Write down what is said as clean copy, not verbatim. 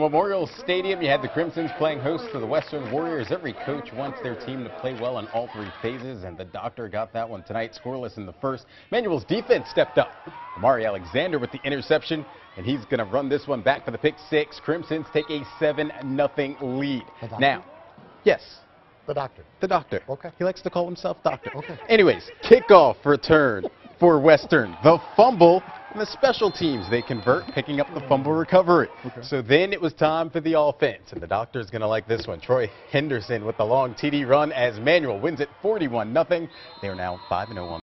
Memorial Stadium, you had the Crimsons playing host to the Western Warriors. Every coach wants their team to play well in all three phases, and the Doctor got that one tonight. Scoreless in the first. Manuel's defense stepped up. Amari Alexander with the interception, and he's going to run this one back for the pick six. Crimsons take a 7-0 lead. Now, yes. The Doctor. The Doctor. Okay. He likes to call himself Doctor. Okay. Anyways, kickoff return for Western. The fumble and the special teams. They convert, picking up the fumble recovery. Okay. So then it was time for the offense, and the Doctor's going to like this one. Troy Henderson with the long TD run as Manuel wins it 41-0. They are now 5-0 on